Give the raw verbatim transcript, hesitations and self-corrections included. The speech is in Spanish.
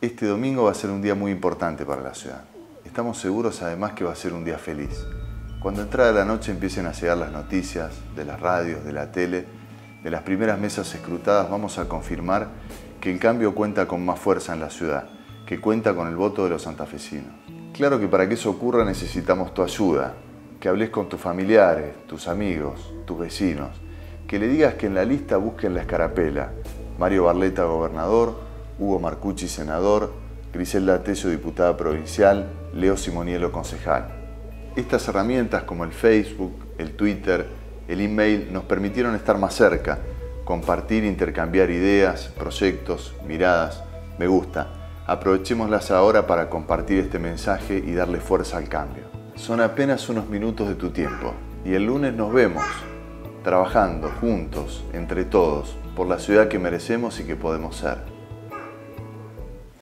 Este domingo va a ser un día muy importante para la ciudad. Estamos seguros además que va a ser un día feliz. Cuando entrada la noche empiecen a llegar las noticias de las radios, de la tele, de las primeras mesas escrutadas, vamos a confirmar que el cambio cuenta con más fuerza en la ciudad, que cuenta con el voto de los santafesinos. Claro que para que eso ocurra necesitamos tu ayuda, que hables con tus familiares, tus amigos, tus vecinos, que le digas que en la lista busquen la escarapela: Mario Barletta, gobernador; Hugo Marcucci, senador; Griselda Tello, diputada provincial; Leo Simonielo, concejal. Estas herramientas como el Facebook, el Twitter, el email nos permitieron estar más cerca, compartir, intercambiar ideas, proyectos, miradas, me gusta. Aprovechémoslas ahora para compartir este mensaje y darle fuerza al cambio. Son apenas unos minutos de tu tiempo y el lunes nos vemos, trabajando juntos, entre todos, por la ciudad que merecemos y que podemos ser.